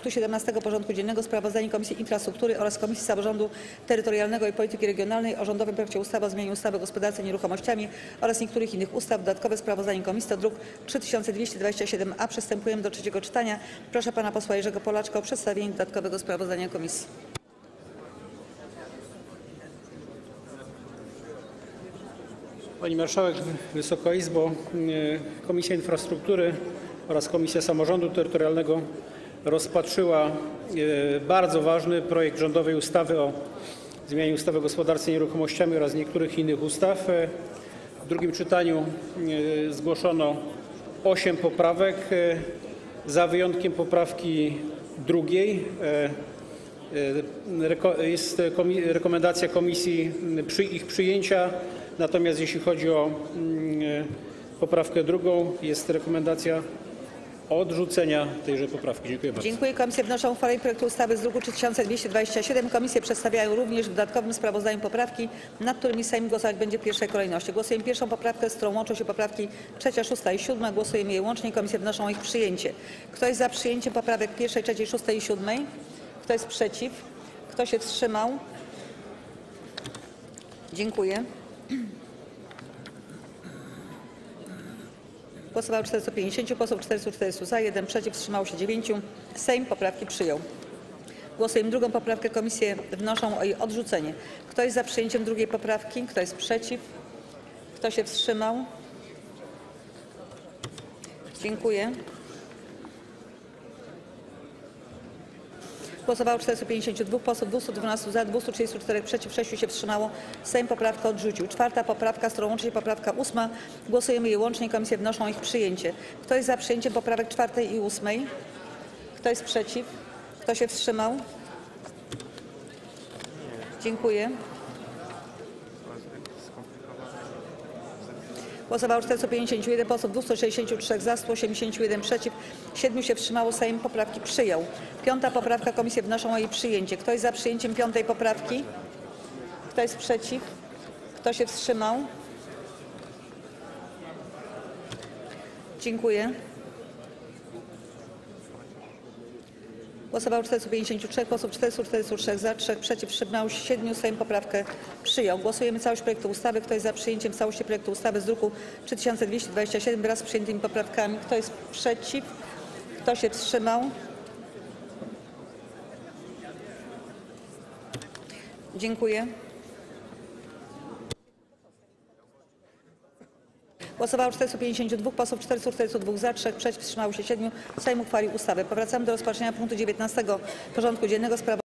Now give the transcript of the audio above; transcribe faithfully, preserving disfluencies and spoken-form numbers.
punktu siedemnastego porządku dziennego sprawozdanie Komisji Infrastruktury oraz Komisji Samorządu Terytorialnego i Polityki Regionalnej o rządowym projekcie ustawy o zmianie ustawy o gospodarce nieruchomościami oraz niektórych innych ustaw. Dodatkowe sprawozdanie komisji to druk trzy tysiące dwieście dwadzieścia siedem A. Przystępujemy do trzeciego czytania. Proszę pana posła Jerzego Polaczka o przedstawienie dodatkowego sprawozdania komisji. Pani Marszałek, Wysoka Izbo! Komisja Infrastruktury oraz Komisja Samorządu Terytorialnego rozpatrzyła bardzo ważny projekt rządowej ustawy o zmianie ustawy o gospodarce nieruchomościami oraz niektórych innych ustaw. W drugim czytaniu zgłoszono osiem poprawek, za wyjątkiem poprawki drugiej. Jest rekomendacja komisji ich przyjęcia, natomiast jeśli chodzi o poprawkę drugą, jest rekomendacja odrzucenia tejże poprawki. Dziękuję bardzo. Dziękuję. Komisje wnoszą o uchwalenie projektu ustawy z druku trzy tysiące dwieście dwadzieścia siedem. Komisje przedstawiają również w dodatkowym sprawozdaniu poprawki, nad którymi Sejm głosować będzie w pierwszej kolejności. Głosujemy pierwszą poprawkę, z którą łączą się poprawki trzecia, szósta i siódma. Głosujemy je łącznie. Komisje wnoszą o ich przyjęcie. Kto jest za przyjęciem poprawek pierwszej, trzeciej, szóstej i siódmej? Kto jest przeciw? Kto się wstrzymał? Dziękuję. Głosowało czterystu pięćdziesięciu posłów, czterystu czterdziestu za, jeden przeciw, wstrzymało się dziewięciu. Sejm poprawki przyjął. Głosujemy drugą poprawkę. Komisje wnoszą o jej odrzucenie. Kto jest za przyjęciem drugiej poprawki? Kto jest przeciw? Kto się wstrzymał? Dziękuję. Głosowało czterystu pięćdziesięciu dwóch posłów, dwieście dwanaście za, dwieście trzydzieści cztery przeciw, sześciu się wstrzymało. Sejm poprawkę odrzucił. Czwarta poprawka, z którą łączy się poprawka ósma. Głosujemy je łącznie. Komisje wnoszą o ich przyjęcie. Kto jest za przyjęciem poprawek czwartej i ósmej? Kto jest przeciw? Kto się wstrzymał? Dziękuję. Głosowało czterystu pięćdziesięciu jeden posłów, dwieście sześćdziesiąt trzy za, sto osiemdziesiąt jeden przeciw, siedmiu się wstrzymało. Sejm poprawki przyjął. Piąta poprawka. Komisje wnoszą o jej przyjęcie. Kto jest za przyjęciem piątej poprawki? Kto jest przeciw? Kto się wstrzymał? Dziękuję. Głosowało czterystu pięćdziesięciu trzech posłów, czterystu czterdziestu trzech za, trzech przeciw, wstrzymało się siedmiu. Sejm poprawkę przyjął. Głosujemy całość projektu ustawy. Kto jest za przyjęciem całości projektu ustawy z druku trzy tysiące dwieście dwadzieścia siedem wraz z przyjętymi poprawkami? Kto jest przeciw? Kto się wstrzymał? Dziękuję. Głosowało czterystu pięćdziesięciu dwóch posłów, czterystu czterdziestu dwóch za, trzech przeciw, wstrzymało się siedmiu. Sejm uchwalił ustawę. Powracamy do rozpatrzenia punktu dziewiętnastego porządku dziennego.